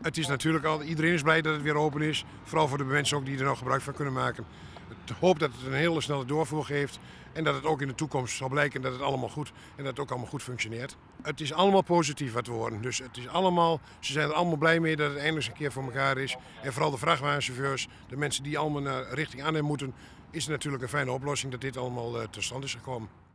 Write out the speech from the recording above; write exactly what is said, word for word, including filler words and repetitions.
Het is natuurlijk al, iedereen is blij dat het weer open is. Vooral voor de mensen ook die er nog gebruik van kunnen maken. Ik hoop dat het een hele snelle doorvoer geeft. En dat het ook in de toekomst zal blijken dat het allemaal goed en dat het ook allemaal goed functioneert. Het is allemaal positief wat we horen. Dus het is allemaal, ze zijn er allemaal blij mee dat het eindelijk eens een keer voor elkaar is. En vooral de vrachtwagenchauffeurs, de mensen die allemaal naar richting Arnhem moeten, is het natuurlijk een fijne oplossing dat dit allemaal uh, tot stand is gekomen.